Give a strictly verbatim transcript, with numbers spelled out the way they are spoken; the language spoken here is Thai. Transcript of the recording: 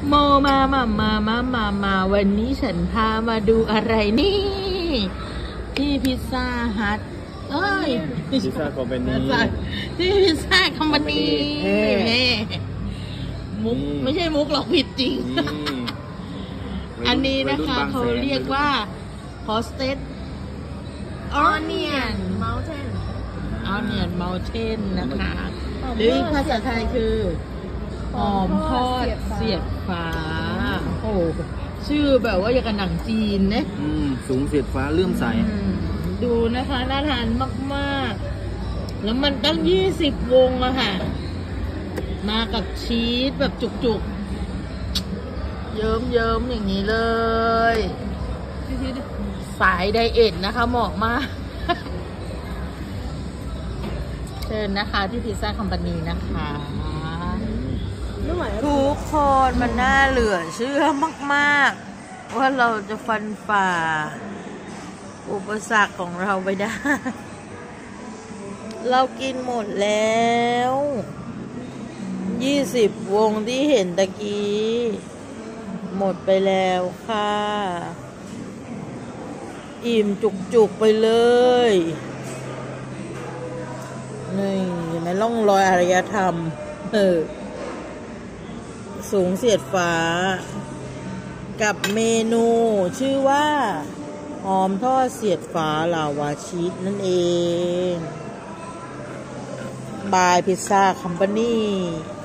โมมามามามามามาวันนี้ฉันพามาดูอะไรนี่ที่พิซซ่าฮัทเอ้ยพิซซ่าคอมพานีที่พิซซ่าคอมพานีมุกไม่ใช่มุกหรอกผิดจริงอันนี้นะคะเขาเรียกว่าฮอสเตสออเนียนเมลเทนออเนียนเมลเทนนะคะหรือภาษาไทยคือหอมทอดเสียดฟ้าโอ้ชื่อแบบว่าอย่างกับหนังจีนนะสูงเสียดฟ้าเลื่อมใสดูนะคะน่าทานมากๆแล้วมันตั้งยี่สิบวงอะค่ะมากับชีสแบบจุกๆเยิ้มๆอย่างนี้เลยสายไดเอทนะคะเหมาะมากเชิญนะคะที่พิซซ่าคอมพานีนะคะทุกคนมันน่าเหลือเชื่อมากๆว่าเราจะฟันฝ่าอุปสรรคของเราไปได้เรากินหมดแล้วยี่สิบวงที่เห็นตะกี้หมดไปแล้วค่ะอิ่มจุกๆไปเลยนี่เห็นไหมร่องรอยอารยธรรมเออสูงเสียดฟ้ากับเมนูชื่อว่าหอมทอดเสียดฟ้าลาวาชีสนั่นเองบายพิซซ่าคัมพานี